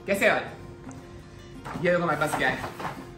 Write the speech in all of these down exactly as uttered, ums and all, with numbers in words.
कैसे यार? ये देखो हमारे पास क्या है।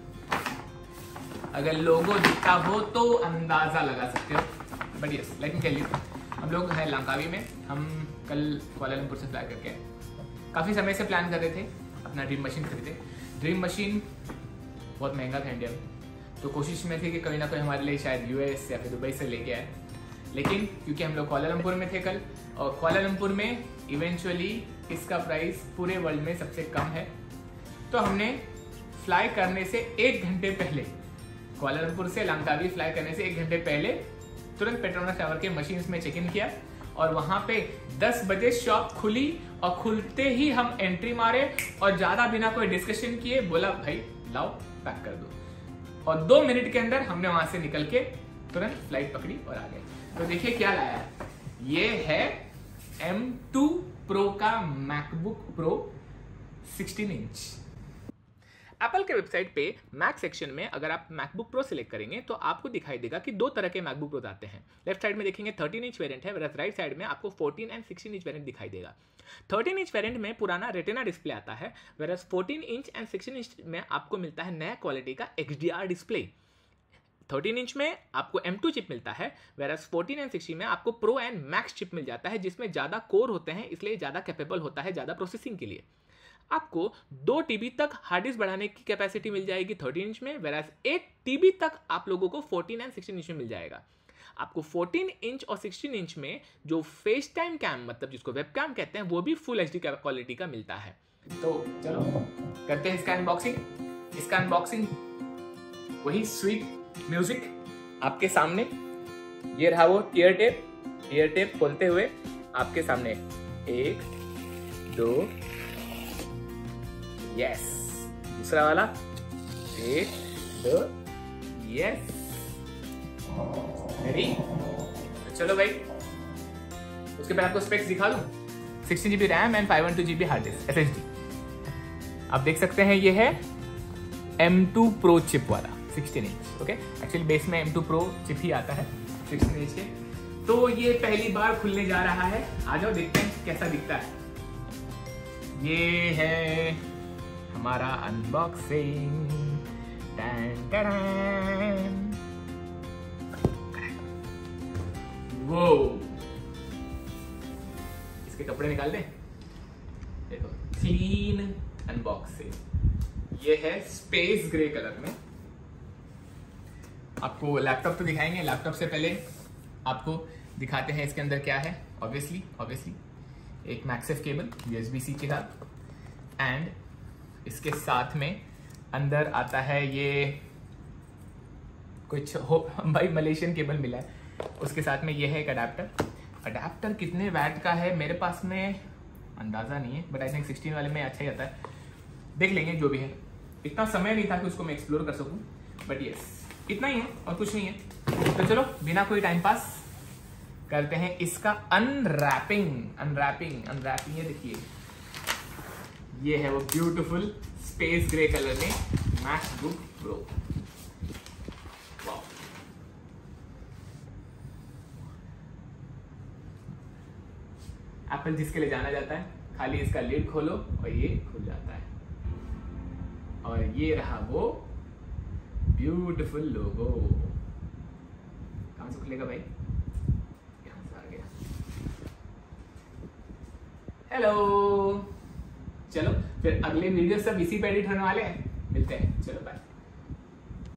अगर लोगो दिखता हो तो अंदाजा लगा सकते हो, but yes let me tell you, हम लोग हैं लंकावी में। हम कल कुआलालंपुर से फ्लाई करके काफ़ी समय से प्लान कर रहे थे अपना ड्रीम मशीन खरीदे। ड्रीम मशीन बहुत महंगा था इंडिया में, तो कोशिश में थी कि कोई ना कोई हमारे लिए शायद यूएस या फिर दुबई से लेके आए, लेकिन क्योंकि हम लोग कुआलालंपुर में थे कल, और कुआलालंपुर में इवेंचुअली इसका प्राइस पूरे वर्ल्ड में सबसे कम है, तो हमने फ्लाई करने से एक घंटे पहले, कुआलालंपुर से लंकावी फ्लाई करने से एक घंटे पहले तुरंत पेट्रोनास टावर के मशीन्स में चेक इन किया, और वहां पे दस बजे शॉप खुली, और खुलते ही हम एंट्री मारे और ज्यादा बिना कोई डिस्कशन किए बोला भाई लाओ पैक कर दो, और दो मिनट के अंदर हमने वहां से निकल के तुरंत फ्लाइट पकड़ी और आ गए। तो देखिए क्या लाया है, ये है एम टू प्रो का MacBook Pro sixteen inch. Apple के वेबसाइट पे मैक सेक्शन में अगर आप मैकबुक प्रो सिलेक्ट करेंगे तो आपको दिखाई देगा कि दो तरह के मैकबुक प्रो आते हैं। लेफ्ट साइड में देखेंगे थर्टीन इंच वेरिएंट है, वरस राइट साइड में आपको fourteen and sixteen inch variant दिखाई देगा। थर्टीन इंच वेरिएंट में पुराना रेटिना डिस्प्ले आता है, versus fourteen inch and sixteen inch में आपको मिलता है नया क्वालिटी का X D R display. Thirteen inch में आपको एम टू चिप मिलता है, वेरस फोर्टीन एंड सिक्सटीन में आपको प्रो एंड मैक्स चिप मिल जाता है, जिसमें ज़्यादा कोर होते हैं, इसलिए ज़्यादा कैपेबल होता है ज़्यादा प्रोसेसिंग के लिए। आपको दो टीबी तक हार्ड डिस्क बढ़ाने की कैपेसिटी मिल जाएगी थर्टीन इंच में, वेरस एट टीबी तक आप लोगों को फोर्टीन एंड सिक्सटीन इंच में मिल जाएगा। आपको फोर्टीन इंच और सिक्सटीन इंच में जो फेस टाइम कैम मतलब जिसको वेब कैम कहते हैं वो भी फुल एच डी क्वालिटी का मिलता है। तो चलो करते हैं इसका अनबॉक्सिंग। इसका अनबॉक्सिंग वही स्वीट म्यूजिक आपके सामने, ये रहा वो टीयर टेप। टीयर टेप खोलते हुए आपके सामने एक दो, यस, दूसरा वाला एक दो, यस, रेडी। तो चलो भाई, उसके बाद आपको स्पेक्स दिखा दूं। Sixteen GB RAM and five one two GB hard disk S S D. आप देख सकते हैं ये है एम टू प्रो चिप वाला sixteen inch. Okay, actually base में एम टू प्रो चिप ही आता है सिक्सटीन इंच के। तो ये पहली बार खुलने जा रहा है, आ जाओ देखते हैं कैसा दिखता है। ये है हमारा अनबॉक्सिंग। Tan tan. वो इसके कपड़े निकाल दे, देखो क्लीन अनबॉक्सिंग। ये है स्पेस ग्रे कलर में। आपको लैपटॉप तो दिखाएंगे, लैपटॉप से पहले आपको दिखाते हैं इसके अंदर क्या है। ऑब्वियसली ऑब्वियसली एक मैक्सेफ केबल यूएसबी सी के साथ, एंड इसके साथ में अंदर आता है ये कुछ हो भाई मलेशियन केबल मिला है। उसके साथ में ये है एक अडेप्टर। अडेप्टर कितने वैट का है मेरे पास में अंदाज़ा नहीं है, बट आई थिंक सिक्सटीन वाले में अच्छा ही आता है, देख लेंगे जो भी है। इतना समय नहीं था कि उसको मैं एक्सप्लोर कर सकूं, बट यस इतना ही है और कुछ नहीं है। तो चलो बिना कोई टाइम पास करते हैं इसका अनरैपिंग। अनरैपिंग अनरैपिंग ये देखिए, ये है वो ब्यूटीफुल स्पेस ग्रे कलर में मैकबुक प्रो। एप्पल जिसके लिए जाना जाता है, खाली इसका लिड खोलो और ये खुल जाता है, और ये रहा वो ब्यूटीफुल लोगो। कहां से खुलेगा भाई? यहां से आ गया। हेलो, चलो फिर अगले वीडियो सब इसी पे एडिट होने वाले हैं। मिलते हैं, चलो बाय।